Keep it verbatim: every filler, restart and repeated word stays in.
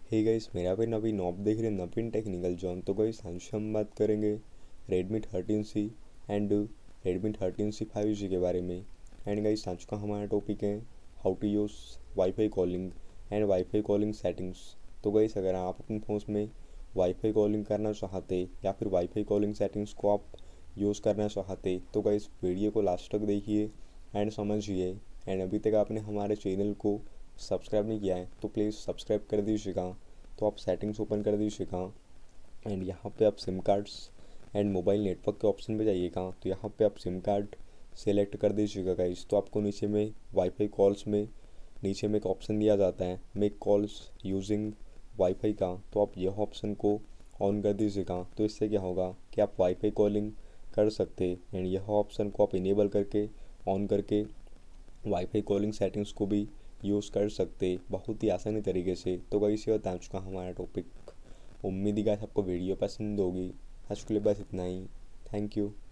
Hey guys, मेरा भाई नवीन, आप देख रहे हैं नवीन टेक्निकल जॉन। तो गाइस आज हम बात करेंगे Redmi thirteen C and Redmi thirteen C five G के बारे में। एंड गाइस आज का हमारा टॉपिक है how to use WiFi calling and WiFi calling settings. तो गाइस अगर आप अपने फ़ोन में वाईफाई कॉलिंग करना चाहते या फिर वाईफाई कॉलिंग सेटिंग्स को आप यूज़ करना चाहते तो गाइस वीडियो को लास्ट तक देखिए एंड समझिए। एंड अभी तक आपने हमारे चैनल को सब्सक्राइब नहीं किया है तो प्लीज़ सब्सक्राइब कर दीजिएगा। तो आप सेटिंग्स ओपन कर दीजिएगा एंड यहाँ पे आप sim cards and mobile network के ऑप्शन पे जाइएगा। तो यहाँ पे आप सिम कार्ड सेलेक्ट कर दीजिएगा गाइस। तो आपको नीचे में वाईफाई कॉल्स में नीचे में एक ऑप्शन दिया जाता है मेक कॉल्स यूजिंग वाईफाई का। तो आप यह ऑप्शन को ऑन कर दीजिएगा। तो इससे क्या होगा कि आप वाईफाई कॉलिंग कर सकते एंड यह ऑप्शन को आप इनेबल करके ऑन करके वाईफाई कॉलिंग सेटिंग्स को भी यूज़ कर सकते बहुत ही आसानी तरीके से। तो गाइस ये बता चुका हमारा टॉपिक। उम्मीद है गाइस आपको वीडियो पसंद होगी। आज के लिए बस इतना ही। Thank you.